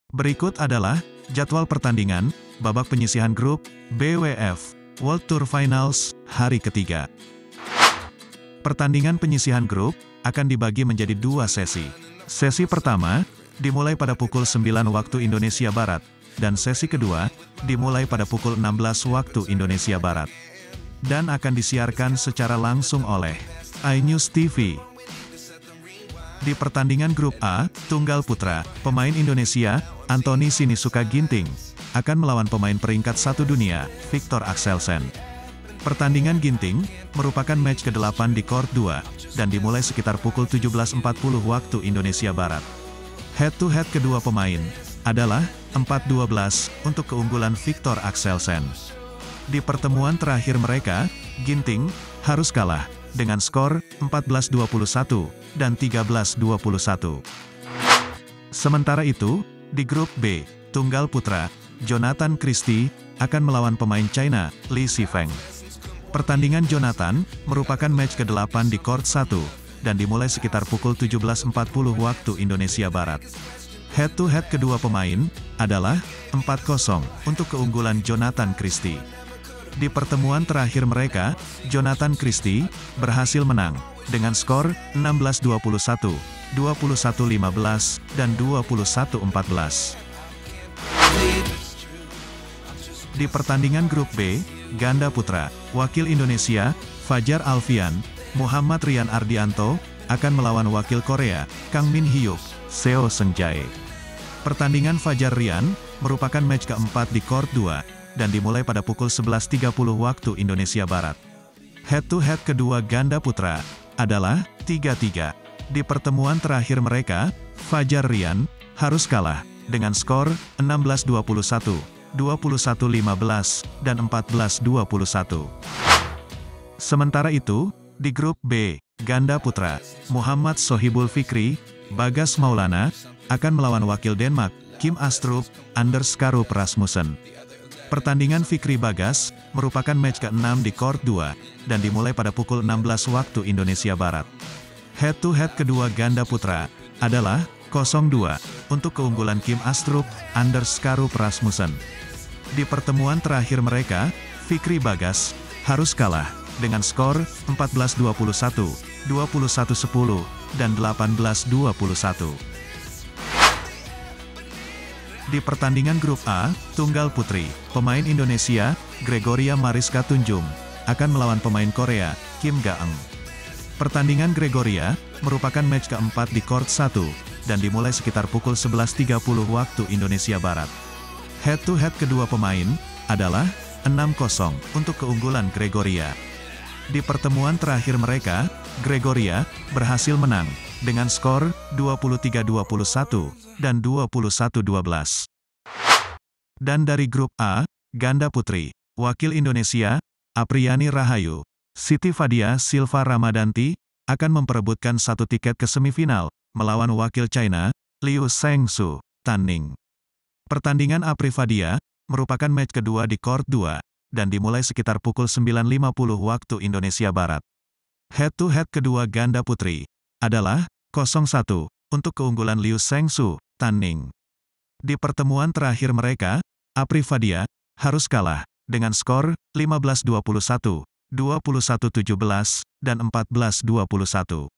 Berikut adalah jadwal pertandingan babak penyisihan grup BWF World Tour Finals hari ketiga. Pertandingan penyisihan grup akan dibagi menjadi dua sesi. Sesi pertama dimulai pada pukul 9 waktu Indonesia Barat, dan sesi kedua dimulai pada pukul 16 waktu Indonesia Barat. Dan akan disiarkan secara langsung oleh iNews TV. Di pertandingan grup A, Tunggal Putra, pemain Indonesia, Anthony Sinisuka Ginting, akan melawan pemain peringkat 1 dunia, Viktor Axelsen. Pertandingan Ginting merupakan match ke-8 di Court 2, dan dimulai sekitar pukul 17.40 waktu Indonesia Barat. Head-to-head kedua pemain adalah 4-12 untuk keunggulan Viktor Axelsen. Di pertemuan terakhir mereka, Ginting harus kalah dengan skor 14-21 dan 13-21. Sementara itu, di grup B, Tunggal Putra, Jonathan Christie akan melawan pemain China, Li Shifeng. Pertandingan Jonathan merupakan match ke-8 di Court 1, dan dimulai sekitar pukul 17.40 waktu Indonesia Barat. Head-to-head kedua pemain adalah 4-0 untuk keunggulan Jonathan Christie. Di pertemuan terakhir mereka, Jonathan Christie berhasil menang dengan skor 16-21, 21-15, dan 21-14. Di pertandingan grup B, Ganda Putra, wakil Indonesia, Fajar Alfian, Muhammad Rian Ardianto, akan melawan wakil Korea, Kang Min Hyuk, Seo Seung-jae. Pertandingan Fajar Rian merupakan match keempat di Court 2, dan dimulai pada pukul 11.30 waktu Indonesia Barat. Head-to-head kedua ganda putra adalah 3-3. Di pertemuan terakhir mereka, Fajar Rian harus kalah dengan skor 16-21, 21-15, dan 14-21. Sementara itu, di grup B, ganda putra, Muhammad Sohibul Fikri, Bagas Maulana, akan melawan wakil Denmark, Kim Astrup, Anders Karup Rasmussen. Pertandingan Fikri Bagas merupakan match ke-6 di Court 2, dan dimulai pada pukul 16 waktu Indonesia Barat. Head-to-head kedua ganda putra adalah 0-2 untuk keunggulan Kim Astrup, Anders Karup Rasmussen. Di pertemuan terakhir mereka, Fikri Bagas harus kalah dengan skor 14-21, 21-10, dan 18-21. Di pertandingan grup A, Tunggal Putri, pemain Indonesia, Gregoria Mariska Tunjung, akan melawan pemain Korea, Kim Ga-eun. Pertandingan Gregoria merupakan match keempat di Court 1, dan dimulai sekitar pukul 11.30 waktu Indonesia Barat. Head-to-head kedua pemain adalah 6-0 untuk keunggulan Gregoria. Di pertemuan terakhir mereka, Gregoria berhasil menang dengan skor 23-21 dan 21-12. Dan dari grup A, ganda putri, wakil Indonesia, Apriani Rahayu, Siti Fadia Silva Ramadanti, akan memperebutkan satu tiket ke semifinal, melawan wakil China, Liu Shengsu, Tan-ning. Pertandingan Apri Fadia merupakan match kedua di Court 2, dan dimulai sekitar pukul 9.50 waktu Indonesia Barat. Head-to-head kedua ganda putri adalah 0-1 untuk keunggulan Liu Shengsu, Tan-ning. Di pertemuan terakhir mereka, Apri Fadia harus kalah dengan skor 15-21, 21-17, dan 14-21.